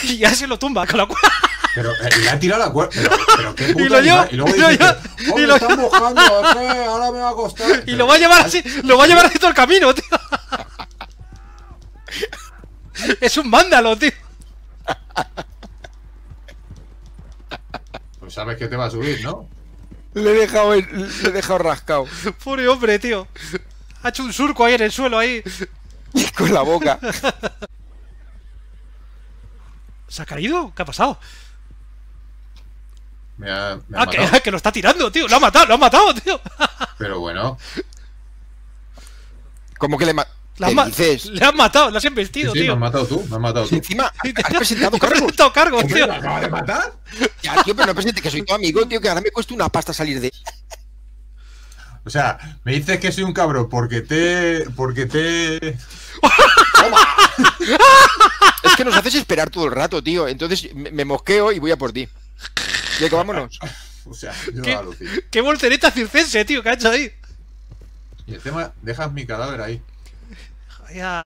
Y ya se lo tumba con la cuerda. Pero le ha tirado la cuerda. Pero qué puta Y lo lleva. y luego Y lo dice lleva. que, "Oh, Y me lo están mojando, es que ahora me va a costar". Y lo va a llevar así. Lo va a llevar así todo el camino, tío. Es un vándalo, tío. Pues sabes que te va a subir, ¿no? Le he dejado rascado. Pobre hombre, tío. Ha hecho un surco ahí en el suelo, ahí. Con la boca. ¿Se ha caído? ¿Qué ha pasado? Me ha Ah, matado. que lo está tirando, tío. Lo ha matado, tío. Pero bueno. ¿Cómo que le ¿Qué dices? Le has matado, le has Sí, embestido, sí, me tío. has matado tú, me has matado Si tú. encima Sí, has presentado Te has cargos. presentado cargos, Hombre, tío. ¿me acaba de matar? Ya, tío, pero no presentes que soy tu amigo, tío, que ahora me cuesta una pasta salir de... O sea, me dices que soy un cabrón porque te... Es que nos haces esperar todo el rato, tío. Entonces me mosqueo y voy a por ti. Venga, vámonos. O sea, yo alucino. Qué voltereta circense, tío, que ha hecho ahí. Y el tema, dejas mi cadáver ahí. Ya.